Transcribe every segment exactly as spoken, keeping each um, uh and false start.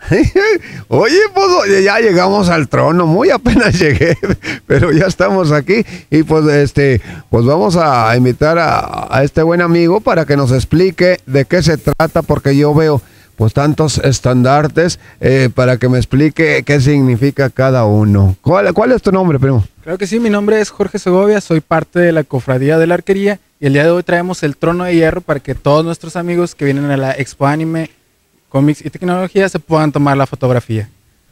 Oye, pues oye, ya llegamos al trono, muy apenas llegué, pero ya estamos aquí y pues este, pues vamos a invitar a, a este buen amigo para que nos explique de qué se trata, porque yo veo pues tantos estandartes, eh, para que me explique qué significa cada uno. ¿Cuál, cuál es tu nombre, primo? Claro que sí, mi nombre es Jorge Segovia, soy parte de la Cofradía de la Arquería y el día de hoy traemos el Trono de Hierro para que todos nuestros amigos que vienen a la Expo Anime, Cómics y Tecnología se puedan tomar la fotografía.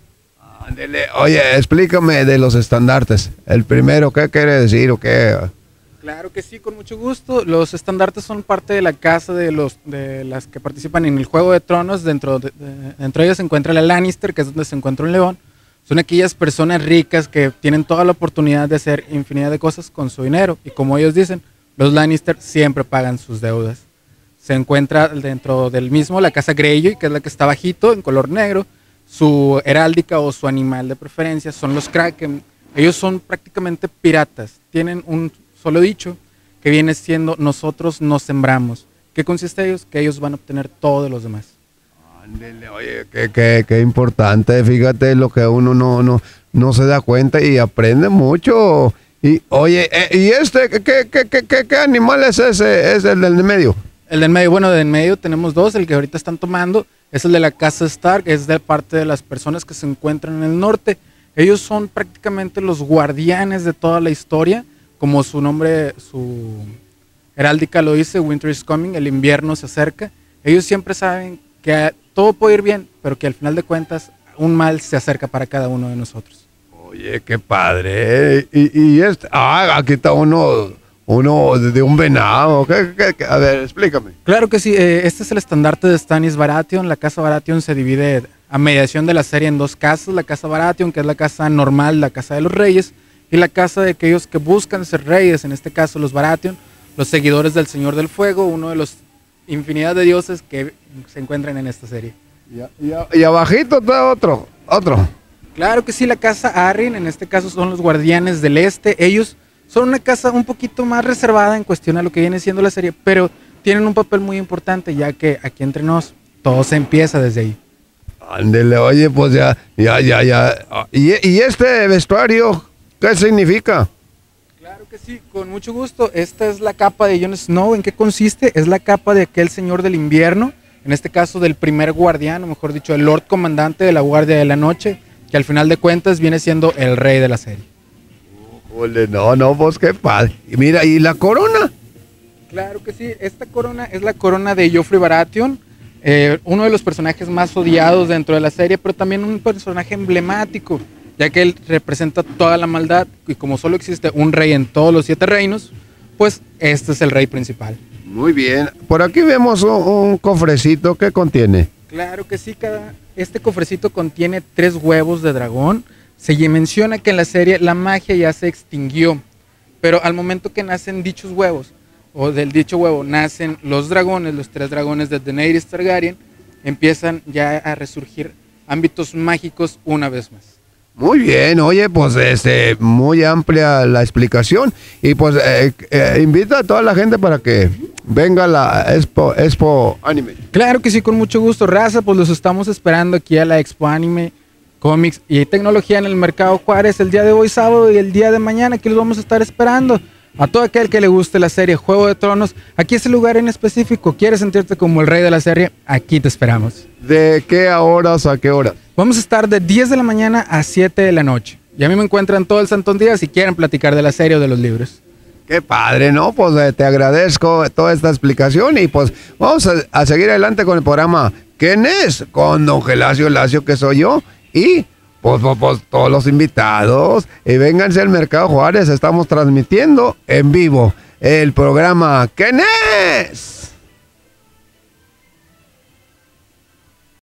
Ándele. Oye, explícame de los estandartes. El primero, ¿qué quiere decir o qué? Claro que sí, con mucho gusto. Los estandartes son parte de la casa de, los, de las que participan en el Juego de Tronos. Dentro de, de, dentro de ellos se encuentra la Lannister, que es donde se encuentra un león. Son aquellas personas ricas que tienen toda la oportunidad de hacer infinidad de cosas con su dinero. Y como ellos dicen, los Lannister siempre pagan sus deudas. Se encuentra dentro del mismo la casa Greyjoy, que es la que está bajito, en color negro. Su heráldica o su animal de preferencia son los Kraken. Ellos son prácticamente piratas. Tienen un solo dicho que viene siendo: nosotros nos sembramos. ¿Qué consiste ellos? Que ellos van a obtener todo de los demás. Ándele, oye, qué, qué, qué importante, fíjate lo que uno no, no, no se da cuenta y aprende mucho. Y oye, eh, ¿y este qué, qué, qué, qué, qué animal es ese? ¿Es el del medio? El del medio, bueno, del medio tenemos dos. El que ahorita están tomando es el de la casa Stark, es de parte de las personas que se encuentran en el norte. Ellos son prácticamente los guardianes de toda la historia. Como su nombre, su heráldica lo dice, Winter is coming, el invierno se acerca. Ellos siempre saben que todo puede ir bien, pero que al final de cuentas un mal se acerca para cada uno de nosotros. Oye, qué padre. Y, y este, ah, aquí está uno, uno de un venado. ¿Qué, qué, qué? A ver, explícame. Claro que sí, eh, este es el estandarte de Stannis Baratheon. La casa Baratheon se divide a mediación de la serie en dos casas. La casa Baratheon, que es la casa normal, la casa de los reyes, y la casa de aquellos que buscan ser reyes, en este caso los Baratheon, los seguidores del Señor del Fuego, uno de los infinidad de dioses que se encuentran en esta serie. Y, y, y abajito está otro, otro. Claro que sí, la casa Arryn, en este caso son los guardianes del este. Ellos son una casa un poquito más reservada en cuestión a lo que viene siendo la serie, pero tienen un papel muy importante, ya que aquí entre nos todo se empieza desde ahí. Ándele, oye, pues ya, ya, ya, ya. ¿Y, y este vestuario qué significa? Claro que sí, con mucho gusto. Esta es la capa de Jon Snow. ¿En qué consiste? Es la capa de aquel señor del invierno, en este caso del primer guardián, o mejor dicho, el Lord Comandante de la Guardia de la Noche, que al final de cuentas viene siendo el rey de la serie. Ole, no, no, pues qué padre. Y mira, ¿y la corona? Claro que sí, esta corona es la corona de Joffrey Baratheon, eh, uno de los personajes más odiados dentro de la serie, pero también un personaje emblemático, ya que él representa toda la maldad, y como solo existe un rey en todos los siete reinos, pues este es el rey principal. Muy bien. Por aquí vemos un, un cofrecito que contiene. Claro que sí, cada, este cofrecito contiene tres huevos de dragón. Se menciona que en la serie la magia ya se extinguió, pero al momento que nacen dichos huevos, o del dicho huevo, nacen los dragones, los tres dragones de Daenerys Targaryen, empiezan ya a resurgir ámbitos mágicos una vez más. Muy bien, oye, pues este, muy amplia la explicación y pues eh, eh, invita a toda la gente para que venga a la Expo, Expo Anime. Claro que sí, con mucho gusto, raza, pues los estamos esperando aquí a la Expo Anime, Cómics y Tecnología en el Mercado Juárez el día de hoy sábado y el día de mañana, aquí los vamos a estar esperando. A todo aquel que le guste la serie Juego de Tronos, aquí es el lugar en específico. ¿Quieres sentirte como el rey de la serie? Aquí te esperamos. ¿De qué horas a qué horas? Vamos a estar de diez de la mañana a siete de la noche. Y a mí me encuentran todo el santo día si quieren platicar de la serie o de los libros. Qué padre, ¿no? Pues eh, te agradezco toda esta explicación y pues vamos a, a seguir adelante con el programa ¿Quién es? Con don Gelacio Lacio, que soy yo, y pues, pues, pues todos los invitados. Y vénganse al Mercado Juárez, estamos transmitiendo en vivo el programa ¿Quién es?